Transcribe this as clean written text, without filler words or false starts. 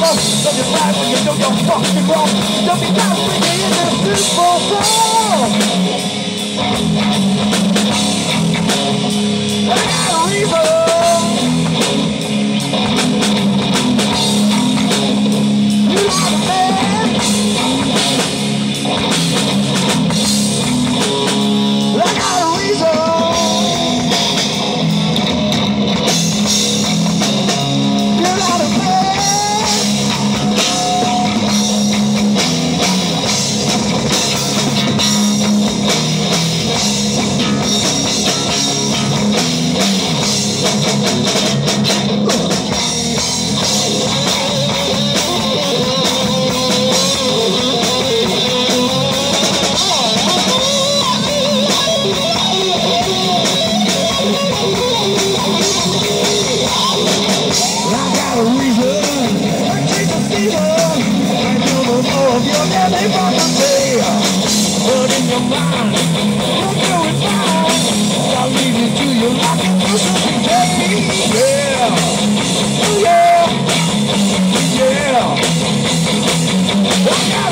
love. Love is right when you know you're fucking wrong. Don't be down when you're in this simple song. I got a reason. You are the man. I got a reason. You're not a man. But in your mind, you're doing fine. I'll leave you to your life and do something dirty. Yeah, yeah, yeah.